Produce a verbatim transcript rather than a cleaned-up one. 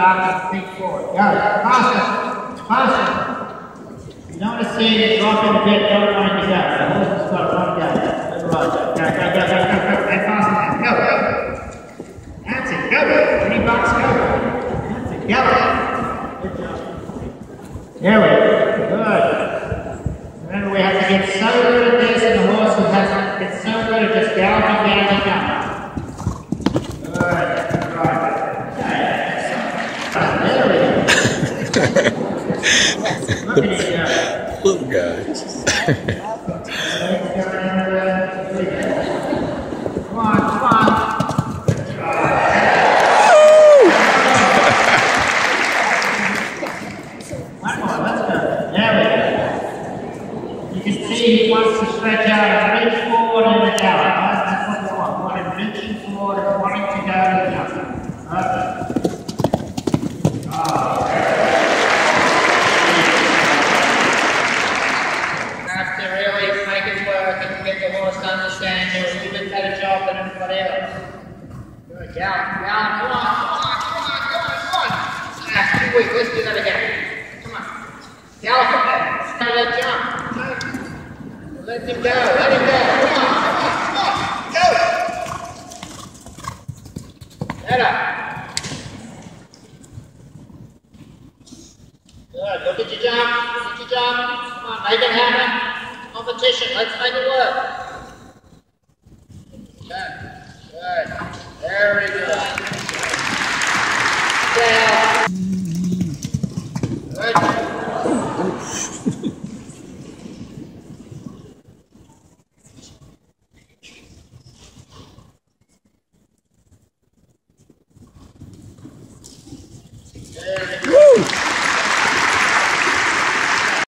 back and feet forward. Go, faster, faster. You don't want to see it drop in a bit, don't mind to go. The horse has got one go. Right. Go, go, go, go, go, go, go. And faster now. Go, go. That's it, go. Three bucks, go. That's it, go. Good job. There we go. Good. Remember, we have to get so good at this, and the horse has to get so good at just galloping down the jump. Good. Right. Okay. There we go. Look at it go. Little guys. Come on, come on. One more, let's go. There we go. You can see he wants to stretch out and reach forward in the gallop. That's what we want. We want him reaching forward and wanting to go to the jump. Okay. Oh. Get the horse to understand you're a little bit better job than everybody else. Good, down, down, come on, come on, come on, come on, come on. Ah, too weak, let's do that again. Come on. Gallop it back. Start that jump. Let him go, let him go. Come on, come on, come on, go. Better. Good, look at your jump, look at your jump. Come on, make it happen. Competition, let's make it work. Good, good, very good.